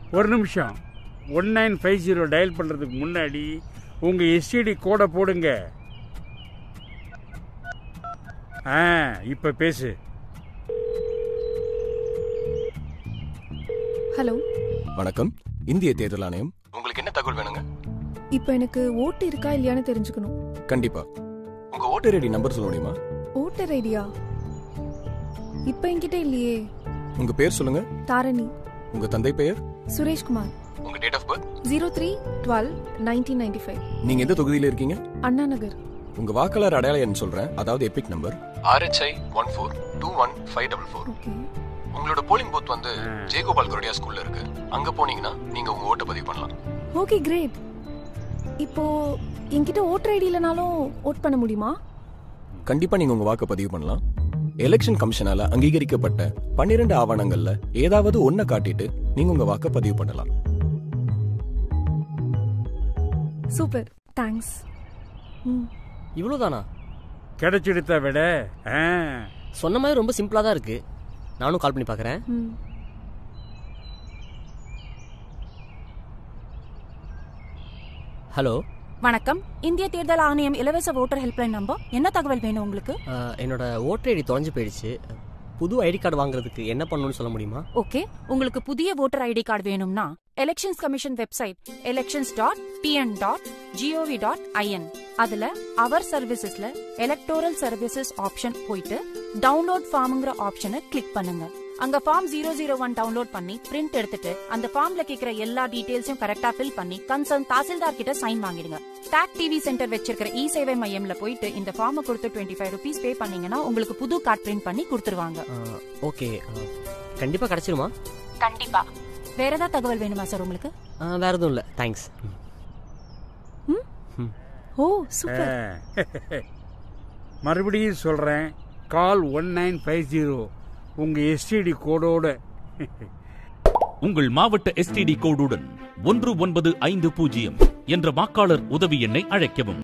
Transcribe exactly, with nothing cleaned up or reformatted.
ஒரு நிமிஷம். One nine five zero dial பண்ணுறதுக்கு முன்னாடி உங்கள் எஸ்டிடி கோடை போடுங்க. ஆ இப்போ பேசு. ஹலோ, வணக்கம். இந்திய தேர்தல் ஆணையம். உங்களுக்கு என்ன தகவல் வேணுங்க? இப்போ எனக்கு ஓட்டு இருக்கா இல்லையான்னு தெரிஞ்சுக்கணும். கண்டிப்பா. உங்க ஓட்டர் ஐடி நம்பர் சொல்ல முடியுமா? ஓட்டர் ஐடியா இப்போ என்கிட்ட இல்லையே. உங்க பேர் சொல்லுங்க. தாரணி. உங்க தந்தை பெயர்? சுரேஷ்குமார். உங்க date of birth? Zero three twelve nineteen ninety five. நீங்க எந்த தொகுதியில இருக்கீங்க? அண்ணா நகர். உங்க வாக்காளர் அடையாள எண் சொல்றேன், அதாவது EPIC number RHI one four two one five double four. Okay. உங்களோட போலிங் பூத் வந்து ஜெயகோபால் குரோடியா ஸ்கூல்ல இருக்கு. அங்க போனீங்கன்னா நீங்க உங்க ஓட்டை பதிவு பண்ணலாம். Okay, great. இப்போ என்கிட்ட ஓட்டர் ஐடி இல்லைனாலும் ஓட் பண்ண முடியுமா? கண்டிப்பா நீங்க உங்க வாக்கு பதிவு பண்ணலாம். எலெக்ஷன் கமிஷனால அங்கீகரிக்கப்பட்ட பன்னிரண்டு ஆவணங்கள்ல ஏதாவது ஒன்ன காட்டிட்டு நீங்க உங்க வாக்க பதிவு பண்ணலாம். Super, thanks. இவ்வளவுதானா? கிடைச்சிடுத்த விட சொன்ன மாதிரி ரொம்ப சிம்பிளா தான் இருக்கு. நானும் கால் பண்ணி பார்க்கறேன். ஹலோ, வணக்கம். இந்திய தேர்தல் ஆணையம் இலவச ஓட்டர் ஹெல்ப்லைன் நம்பர். என்ன தகவல் வேணும் உங்களுக்கு? என்னோட ஓட்டர் ஐடி தொலைஞ்சு போயிடுச்சு. புது ஐடி கார்டு வாங்குறதுக்கு என்ன பண்ணணும்னு சொல்ல முடியுமா? ஓகே, உங்களுக்கு புதிய ஓட்டர் ஐடி கார்டு வேணும்னா elections commission website elections dot TN dot GOV dot IN அதுல அவர் சர்வீசஸ்ல எலக்டோரல் சர்வீசஸ் ஆப்ஷன் போயிட்டு டவுன்லோட் ஃபார்ம்ங்கிற ஆப்ஷனை கிளிக் பண்ணுங்க. அங்க form zero zero one download பண்ணி பிரிண்ட் எடுத்துட்டு அந்த ஃபார்ம்ல கேக்குற எல்லா டீடைல்ஸையும் கரெக்டா ஃபில் பண்ணி கன்சர்ன் தாசில்தார் கிட்ட சைன் வாங்கிடுங்க. டாக் டிவி சென்டர் வச்சிருக்கிற இ சேவை மையம்ல போயிட்டு இந்த ஃபார்மை கொடுத்து டுவெண்ட்டி ஃபைவ் ருபீஸ் பே பண்ணீங்கன்னா உங்களுக்கு புது கார்டு பிரிண்ட் பண்ணி கொடுத்துருவாங்க. ஓகே, கண்டிப்பா கிடைச்சிருமா? கண்டிப்பா. வேற ஏதாவது தகவல் வேணுமா சார் உங்களுக்கு? வேற எதுவும் இல்ல, தேங்க்ஸ். ஓ சூப்பர். மறுபடியும் சொல்றேன், call one nine five zero உங்க எஸ்டிடி கோடோட. உங்கள் மாவட்ட எஸ்டிடி கோடுடன் ஒன்று ஒன்பது ஐந்து பூஜ்ஜியம் என்ற வாக்காளர் உதவி எண்ணை அழைக்கவும்.